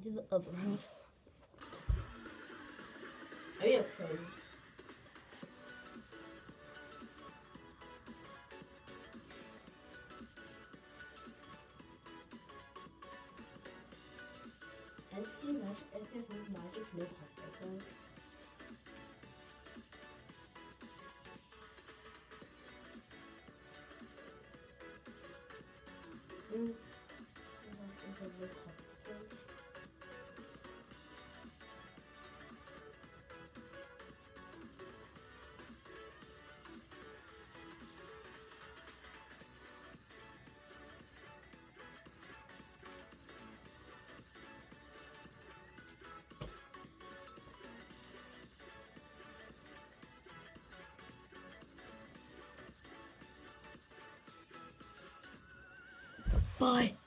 do the other move. Oh yeah, okay. Anything magic, no hot. Bye.